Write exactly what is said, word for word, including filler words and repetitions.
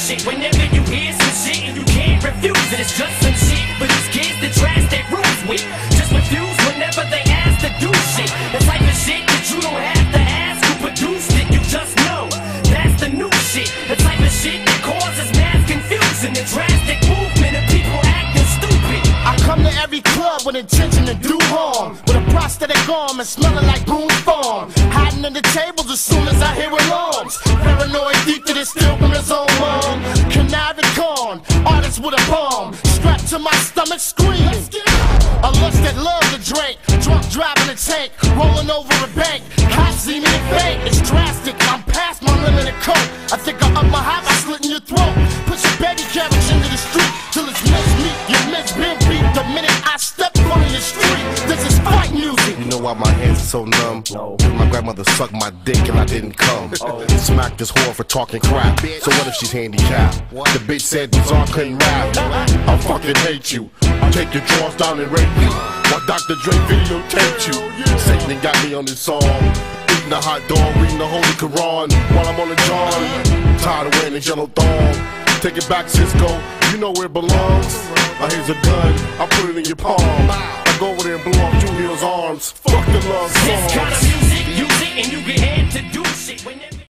shit. Whenever you hear some shit and you can't refuse it, it's just some shit for these kids to trash their rules with. Just refuse whenever they ask to do shit. The type of shit that you don't have to ask who produced it, you just know. That's the new shit. The type of shit that causes mass confusion, the drastic movement of people acting stupid. I come to every club with intention to do harm, with a prosthetic arm and smelling like Boone's Farm. Hiding in the tables as soon as I hear alarms. Paranoid deep to this still from his own mom. Conniving con, artist with a bomb, strapped to my stomach screaming. A lust that love to drink, drunk driving a tank, rolling over a bank. Cops see me in bank, it's drastic. I'm past my limit of coke. I think I up my high by slitting your throat. Put your baby carriage into the street till it's mincemeat. Your mitch been beat the minute I step on the street. This is fight music. You know why my hands are so numb? No. My grandmother sucked my dick and I didn't come. Oh. Smacked this whore for talking crap. So what if she's handicapped? What? The bitch said Bizarre couldn't rap. I fucking hate you. Take your drawers down and rape you. While Doctor Dre videotaped you. Satan got me on this song. Eating a hot dog, reading the Holy Quran while I'm on the John. Tired of wearing this yellow thong. Take it back, Cisco. You know where it belongs. Now here's a gun. I'll put it in your palm. I go over there and blow off Julio's arms. Fuck the love songs. This kind of music, use it and you get hand to do shit. Whenever